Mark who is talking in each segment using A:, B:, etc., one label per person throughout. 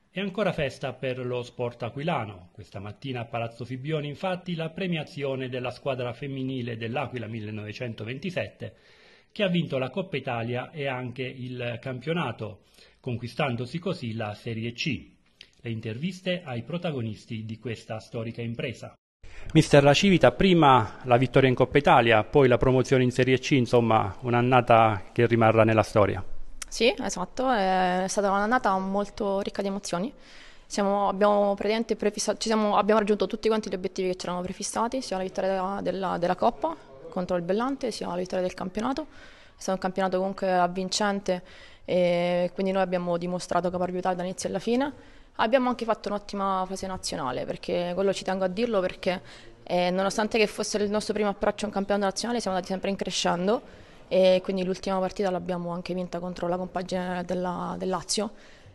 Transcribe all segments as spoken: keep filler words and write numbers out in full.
A: È ancora festa per lo sport aquilano. Questa mattina a Palazzo Fibbioni, infatti, la premiazione della squadra femminile dell'Aquila millenovecentoventisette, che ha vinto la Coppa Italia e anche il campionato, conquistandosi così la Serie C. Le interviste ai protagonisti di questa storica impresa. Mister La Civita, prima la vittoria in Coppa Italia, poi la promozione in Serie C, insomma un'annata che rimarrà nella storia.
B: Sì, esatto, è stata un'annata molto ricca di emozioni. Siamo, abbiamo praticamente prefissato, ci siamo, abbiamo raggiunto tutti quanti gli obiettivi che ci eravamo prefissati, sia la vittoria della, della, della Coppa contro il Bellante, sia la vittoria del campionato. È stato un campionato comunque avvincente e quindi noi abbiamo dimostrato caparbietà dall'inizio alla fine. Abbiamo anche fatto un'ottima fase nazionale, perché quello ci tengo a dirlo, perché eh, nonostante che fosse il nostro primo approccio a un campionato nazionale siamo andati sempre in crescendo. E quindi l'ultima partita l'abbiamo anche vinta contro la compagine della, del Lazio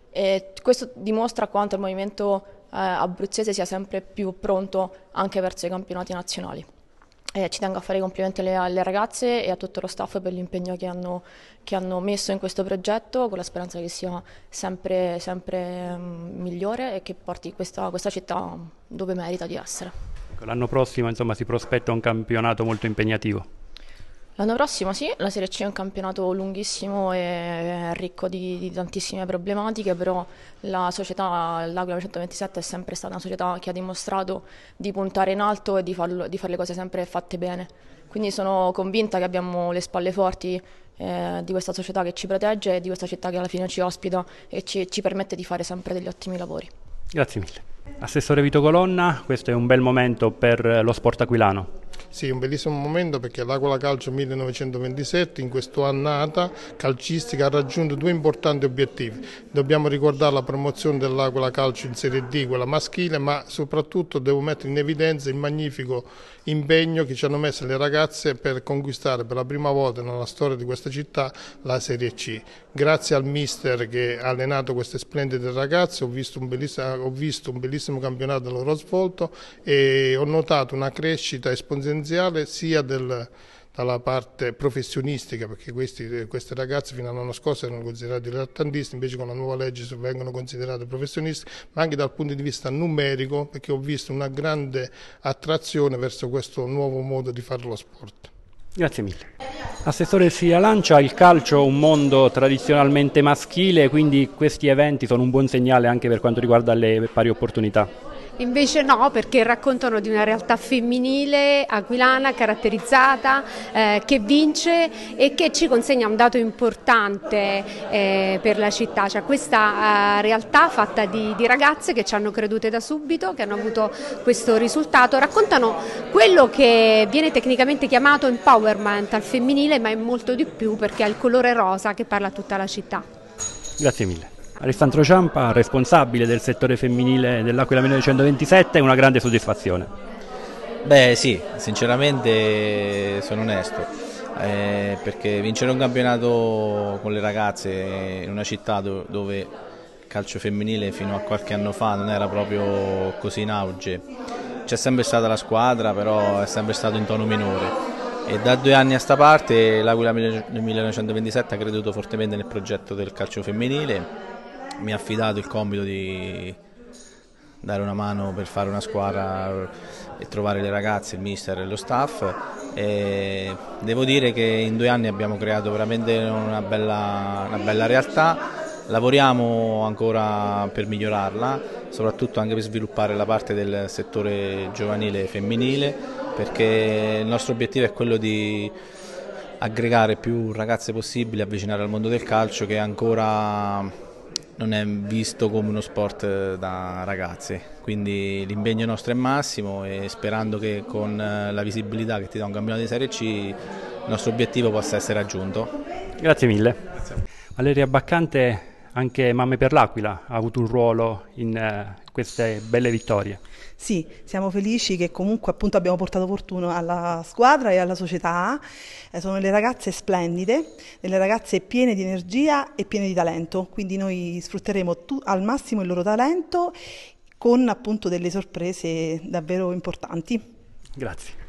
B: e questo dimostra quanto il movimento eh, abruzzese sia sempre più pronto anche verso i campionati nazionali. E ci tengo a fare i complimenti alle, alle ragazze e a tutto lo staff per l'impegno che hanno, che hanno messo in questo progetto, con la speranza che sia sempre, sempre um, migliore e che porti questa, questa città dove merita di essere.
A: L'anno prossimo, insomma, si prospetta un campionato molto impegnativo.
B: L'anno prossimo sì, la Serie C è un campionato lunghissimo e ricco di, di tantissime problematiche, però la società, l'Aquila millenovecentoventisette, è sempre stata una società che ha dimostrato di puntare in alto e di, farlo, di fare le cose sempre fatte bene. Quindi sono convinta che abbiamo le spalle forti eh, di questa società che ci protegge e di questa città che alla fine ci ospita e ci, ci permette di fare sempre degli ottimi lavori.
A: Grazie mille. Assessore Vito Colonna, questo è un bel momento per lo sport aquilano.
C: Sì, un bellissimo momento perché l'Aquila Calcio millenovecentoventisette in questa annata calcistica ha raggiunto due importanti obiettivi. Dobbiamo ricordare la promozione dell'Aquila Calcio in Serie D, quella maschile, ma soprattutto devo mettere in evidenza il magnifico impegno che ci hanno messo le ragazze per conquistare per la prima volta nella storia di questa città la Serie C. Grazie al mister che ha allenato queste splendide ragazze ho visto un bellissimo, ho visto un bellissimo campionato loro svolto e ho notato una crescita esponenziale sia del, dalla parte professionistica, perché questi, queste ragazze fino all'anno scorso erano considerate dilettantisti, invece con la nuova legge vengono considerate professionisti, ma anche dal punto di vista numerico, perché ho visto una grande attrazione verso questo nuovo modo di fare lo sport.
A: Grazie mille. Assessore, si lancia il calcio un mondo tradizionalmente maschile, quindi questi eventi sono un buon segnale anche per quanto riguarda le pari opportunità.
D: Invece no, perché raccontano di una realtà femminile aquilana caratterizzata, eh, che vince e che ci consegna un dato importante eh, per la città, cioè questa eh, realtà fatta di, di ragazze che ci hanno credute da subito, che hanno avuto questo risultato, raccontano quello che viene tecnicamente chiamato empowerment al femminile, ma è molto di più perché ha il colore rosa che parla a tutta la città.
A: Grazie mille. Alessandro Ciampa, responsabile del settore femminile dell'Aquila millenovecentoventisette, è una grande soddisfazione.
E: Beh sì, sinceramente sono onesto, eh, perché vincere un campionato con le ragazze in una città dove il calcio femminile fino a qualche anno fa non era proprio così in auge, c'è sempre stata la squadra, però è sempre stato in tono minore. E da due anni a sta parte l'Aquila millenovecentoventisette ha creduto fortemente nel progetto del calcio femminile, mi ha affidato il compito di dare una mano per fare una squadra e trovare le ragazze, il mister e lo staff, e devo dire che in due anni abbiamo creato veramente una bella, una bella realtà. Lavoriamo ancora per migliorarla, soprattutto anche per sviluppare la parte del settore giovanile femminile, perché il nostro obiettivo è quello di aggregare più ragazze possibili, avvicinare al mondo del calcio che ancora non è visto come uno sport da ragazze, quindi l'impegno nostro è massimo e sperando che con la visibilità che ti dà un campionato di Serie C il nostro obiettivo possa essere raggiunto.
A: Grazie mille. Grazie. Valeria Baccante, anche Mamme per l'Aquila ha avuto un ruolo in uh, queste belle vittorie.
F: Sì, siamo felici che comunque appunto abbiamo portato fortuna alla squadra e alla società, eh, sono delle ragazze splendide, delle ragazze piene di energia e piene di talento, quindi noi sfrutteremo al massimo il loro talento con appunto delle sorprese davvero importanti.
A: Grazie.